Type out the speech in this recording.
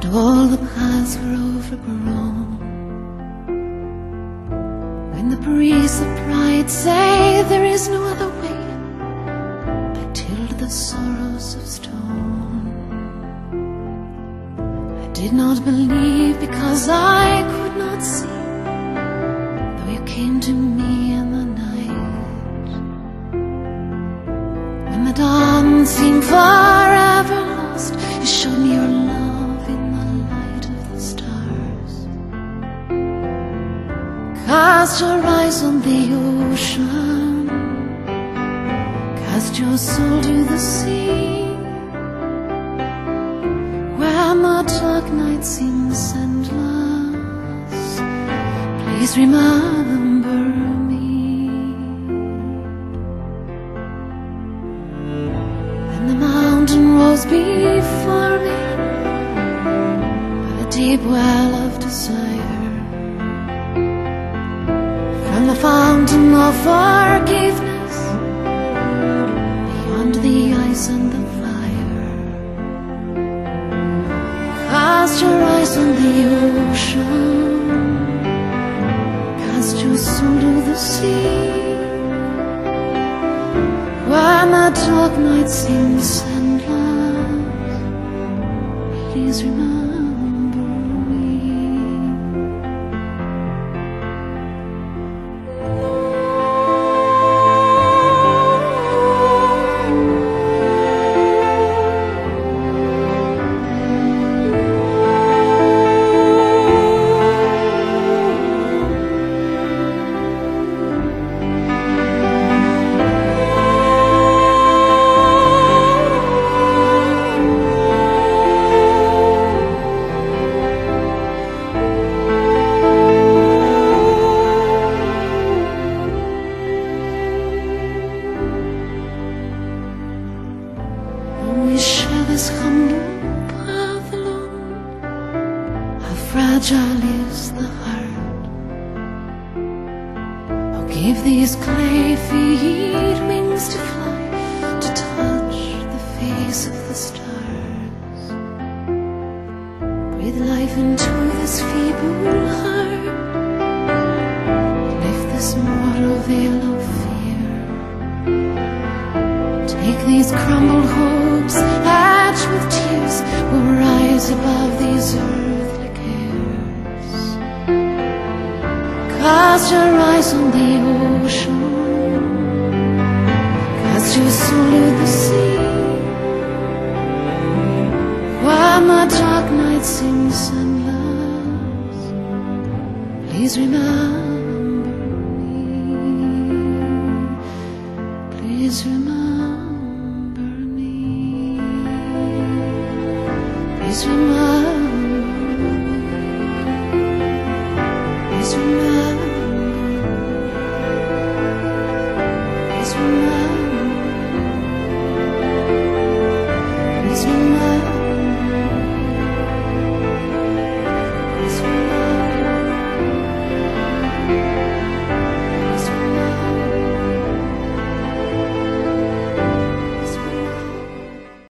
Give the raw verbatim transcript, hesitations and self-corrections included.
and all the paths were overgrown. When the priests of pride say there is no other way, I tilled the sorrows of stone. I did not believe because I could not see, though you came to me in the night. When the dawn seemed forever lost, you showed me your love in the light of the stars. Cast your eyes on the ocean, cast your soul to the sea, where the dark night seems endless. Please remember me. Then the mountain rose before me, a deep well of desire. From the fountain of forgiveness, beyond the ice and the fire. Cast your eyes on the ocean, cast your soul to the sea, where the dark night seems endless. Please remember. We share this humble path alone. How fragile is the heart. Oh, give these clay feet wings to fly, to touch the face of the stars. Breathe life into this feeble heart, lift this mortal veil of fear. Take these crumbled hopes, etched with tears, will rise above these earthly cares. Cast your eyes on the ocean, cast your soul to the sea, where the dark night seems endless. Please remember me. Please remember. Please remember.